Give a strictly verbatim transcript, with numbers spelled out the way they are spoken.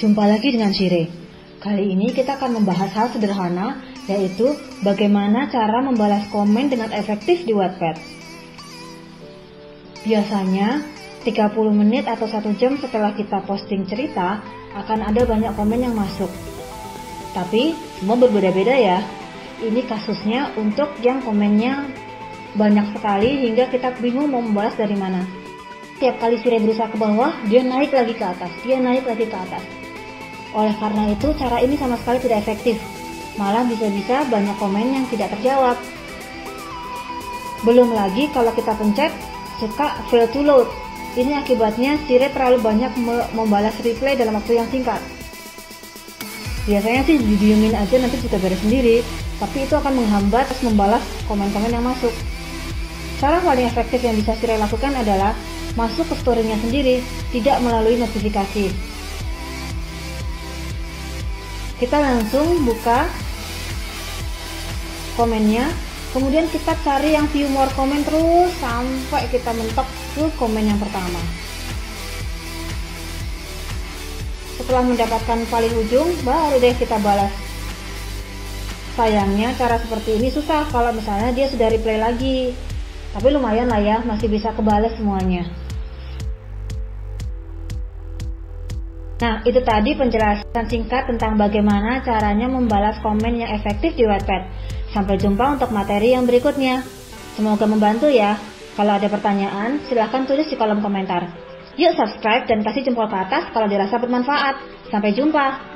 Jumpa lagi dengan Shire. Kali ini kita akan membahas hal sederhana, yaitu bagaimana cara membalas komen dengan efektif di Wattpad. Biasanya, tiga puluh menit atau satu jam setelah kita posting cerita, akan ada banyak komen yang masuk. Tapi, semua berbeda-beda ya. Ini kasusnya untuk yang komennya banyak sekali hingga kita bingung mau membalas dari mana. Tiap kali Shire berusaha ke bawah, dia naik lagi ke atas, dia naik lagi ke atas. Oleh karena itu, cara ini sama sekali tidak efektif. Malah bisa-bisa banyak komen yang tidak terjawab. Belum lagi kalau kita pencet, suka fail to load. Ini akibatnya Shire terlalu banyak membalas reply dalam waktu yang singkat. Biasanya sih didiemin aja, nanti juga beres sendiri. Tapi itu akan menghambat membalas komen-komen yang masuk. Cara paling efektif yang bisa Shire lakukan adalah masuk ke story-nya sendiri, tidak melalui notifikasi. Kita langsung buka komennya, kemudian kita cari yang view more comment terus sampai kita mentok ke komen yang pertama. Setelah mendapatkan paling ujung, baru deh kita balas. Sayangnya cara seperti ini susah kalau misalnya dia sudah reply lagi. Tapi lumayan lah ya, masih bisa kebalas semuanya. Nah, itu tadi penjelasan singkat tentang bagaimana caranya membalas komen yang efektif di Wattpad. Sampai jumpa untuk materi yang berikutnya. Semoga membantu ya. Kalau ada pertanyaan, silahkan tulis di kolom komentar. Yuk subscribe dan kasih jempol ke atas kalau dirasa bermanfaat. Sampai jumpa.